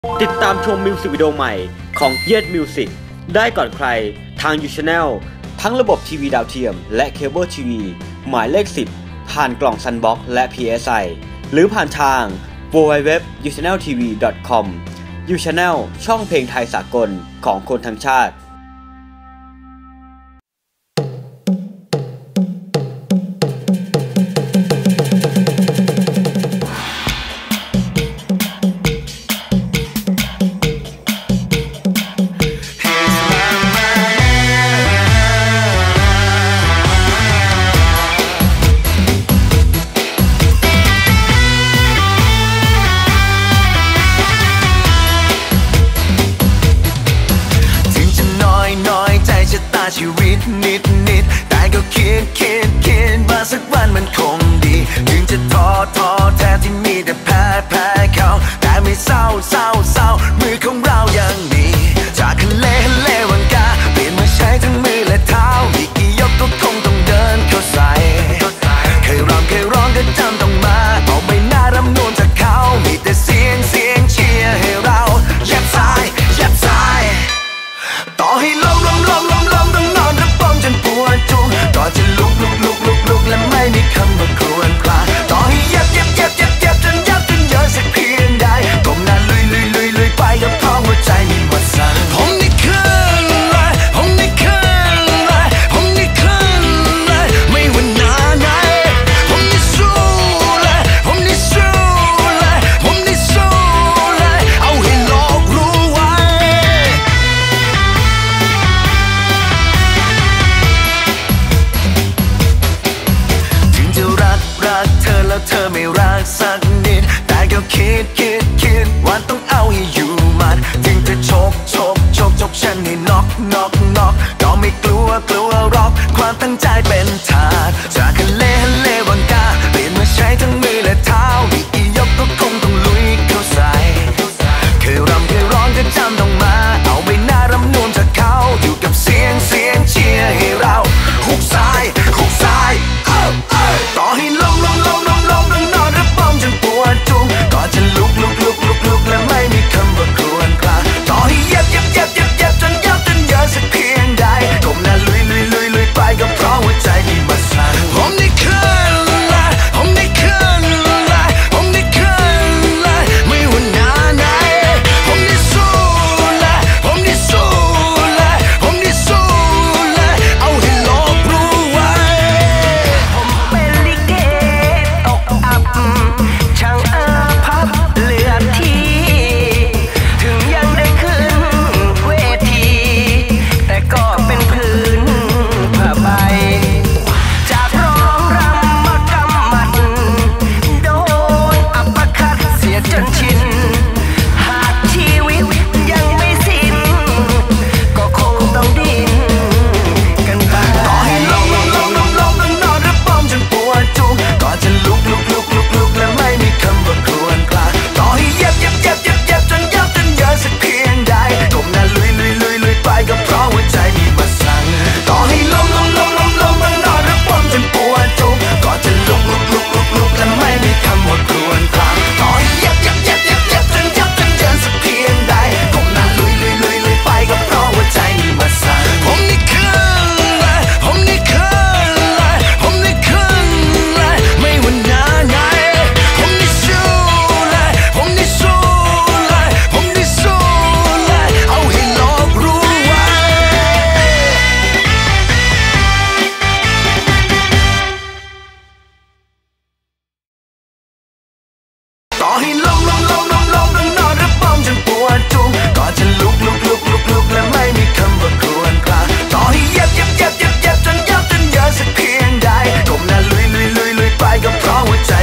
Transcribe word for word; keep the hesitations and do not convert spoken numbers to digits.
ติดตามชมมิวสิกวิดีโอใหม่ของเยดมิวสิกได้ก่อนใครทาง ยู Channel ทั้งระบบทีวีดาวเทียมและเคเบิลทีวีหมายเลขสิบผ่านกล่อง Sunbox และ พี เอส ไอ หรือผ่านทาง ดับเบิลยู ดับเบิลยู ดับเบิลยู ดอท ยู ชาแนล ที วี ดอท คอม ยู Channel ช่องเพลงไทยสากลของคนทั้งชาติชีวิตนิดนิดแต่ก็คิดคิดคิดว่าสักวันมันคงดีถึงจะท้อท้อแท้ที่มีแต่แพ้แพ้เขาแต่ไม่เศร้าเศร้าเศร้ามือของเรายังมีจากทะเลทะเลวังกาเปลี่ยนมาใช้ทั้งมือและเท้าอีกกี่ยกก็คงต้องเดินเข้าใส่เคยร้องเคยร้องก็จำต้องมาเอาใบหน้ารำนวนจากเขามีแต่เสียงเสียงเชียร์ให้เราแยบซ้ายแยบซ้ายต่อให้ล้มล้มล้มล้มล้มต้องนอนรับป้อมจนปวดจุกก็จะลุกลุกลุกลุกลุกและไม่มีคำว่าควรพลาดต่อให้เย็บเย็บเย็บเย็บเย็บจนยับจนเยอะสักเพียงใดก้มหน้าลุยลุยลุยลุยไปกับท้องหัวใจมีหมดสั่นผมนี่ขึ้นเลยผมนี่ขึ้นเลยผมนี่ขึ้นเลยไม่ว่าหน้าไหนผมนี่สู้เลยผมนี่สู้เลยผมนี่สู้เลยเอาให้โลกรู้ไว้รักเธอแล้วเธอไม่รักสักนิดแต่ก็คิดคิดคิดว่าต้องเอาให้อยู่มันถึงจะชกชกชกชกฉันให้น็อกน็อกน็อกก็ไม่กลัวกลัวหรอกความตั้งใจเป็นทาสจากทะเลทะเลวังกาเปลี่ยนมาใช้ทั้งมือและเท้ามีกี่ยกก็คงต้องลุยเข้าใส่เคยรำเคยร้องก็จำต้องมาเอาใบหน้ารำนวนจากเขาอยู่กับเสียงเสียงเชียร์ให้เราหุกซ้ายหุกซ้ายต่อให้ล้มล้มล้มล้มล้มต้องนอนรับป้อมจนปวดจุกก็จะลุกลุกลุกลุกลุกและไม่มีคำว่าควรพลาดต่อให้เย็บเย็บเย็บเย็บเย็บจนยับจนเยอะสักเพียงใดก้มหน้าลุยลุยลุยลุยไปก็เพราะหัวใจมีมาสั่นผมนี่ขึ้นเลยผมนี่ขึ้นเลยผมนี่ขึ้นเลยไม่ว่าหน้าไหนผมนี่สู้เลยผมนี่สู้เลยผมนี่สู้เลยเอาให้โลกรู้ไว้ผมเป็นลิเกตกอับช่างอาภัพเหลือที่ถึงยังได้ขึ้นเวทีแต่ก็เป็นพื้นผ้าใบจากร้องรำมากำมัดโดนอัปคัดเสียจนชินหากชีวิตยังไม่สิ้นก็คงต้องดิ้นกันไปต่อให้ล้มล้มล้มล้มล้มต้องนอนรับป้อมจนปวดจุกก็จะลุกลุกลุกลุกลุกและไม่มีคำว่าควรพลาดต่อให้เย็บเย็บเย็บเย็บเย็บจนยับจนเยอะสักเพียงใดก้มหน้าลุยลุยลุยลุยไปก็เพราะหัวใจมีมาสั่นต่อให้ล้มล้มล้มล้มล้มต้องนอนรับป้อมจนปวดจุกก็จะลุกลุกลุกลุกลุกและไม่มีคำว่าควรพลาดต่อให้เย็บเย็บเย็บเย็บเย็บจนยับจนเยอะสักเพียงใดก้มหน้าลุยลุยลุยลุยไปก็เพราะหัวใจมีมาสั่นผมนี่ขึ้นเลยผมนี่ขึ้นเลยผมนี่ขึ้นเลยไม่ว่าหน้าไหนผมนี่สู้เลยผมนี่สู้เลยผมนี่สู้เลยเอาให้โลกรู้ไว้ต่อให้ล้มล้มล้มล้มล้มต้องนอนรับป้อมจนปวดจุกก็จะลุกลุกลุกลุกลุกและไม่มีคำว่าควรพลาดต่อให้เย็บเย็บเย็บเย็บเย็บจนยับจนเยอะสักเพียงใดก้มหน้าลุยลุยลุยลุยไปก็เพราะหัวใจ